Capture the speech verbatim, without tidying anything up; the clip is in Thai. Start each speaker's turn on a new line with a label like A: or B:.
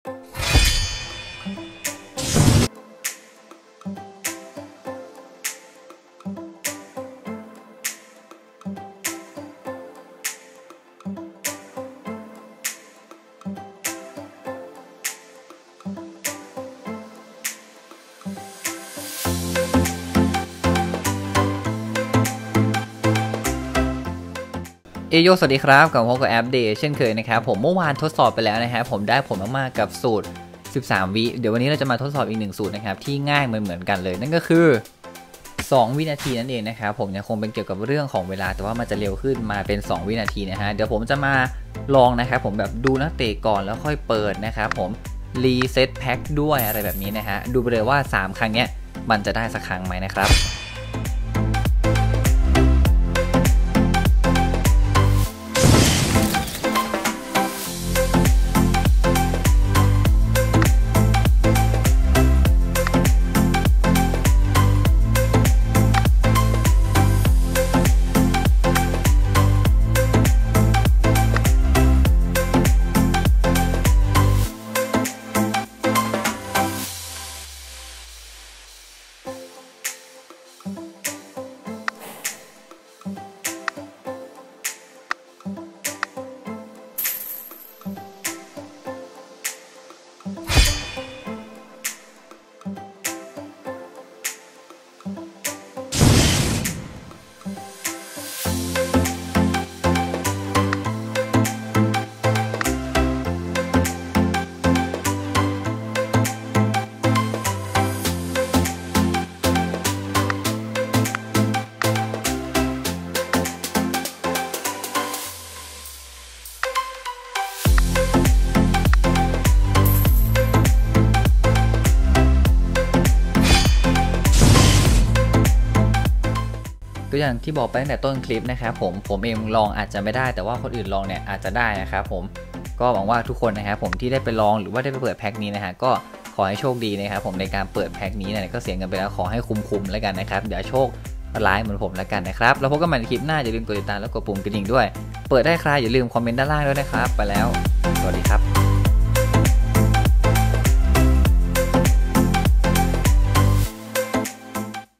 A: เอโยสวัสดีครับกับผมกับแอปเดย์เช่นเคยนะครับผมเมื่อวานทดสอบไปแล้วนะครับผมได้ผลมากๆกับสูตรสิบสามวิเดี๋ยววันนี้เราจะมาทดสอบอีกหนึ่งสูตรนะครับที่ง่ายเหมือนๆกันเลยนั่นก็คือสองวินาทีนั่นเองนะครับผมยังคงเป็นเกี่ยวกับเรื่องของเวลาแต่ว่ามันจะเร็วขึ้นมาเป็นสองวินาทีนะฮะเดี๋ยวผมจะมาลองนะครับผมแบบดูนักเตะก่อนแล้วค่อยเปิดนะครับผมรีเซ็ตแพ็คด้วยอะไรแบบนี้นะฮะดูไปเลยว่าสามครั้งเนี้ยมันจะได้สักครั้งไหมนะครับก็อย่างที่บอกไปตั้งแต่ต้นคลิปนะครับผมผมเองลองอาจจะไม่ได้แต่ว่าคนอื่นลองเนี่ยอาจจะได้นะครับผมก็หวังว่าทุกคนนะครับผมที่ได้ไปลองหรือว่าได้ไปเปิดแพ็คนี้นะฮะก็ขอให้โชคดีนะครับผมในการเปิดแพ็คนี้เนี่ยก็เสียเงินไปแล้วขอให้คุ้มๆแล้วกันนะครับเดี๋ยวโชคร้ายเหมือนผมแล้วกันนะครับแล้วพบกันใหม่ในคลิปหน้าอย่าลืมกดติดตามและกดปุ่มกระดิ่งด้วยเปิดได้ใครอย่าลืมคอมเมนต์ด้านล่างด้วยนะครับไปแล้วสวัสดีครับ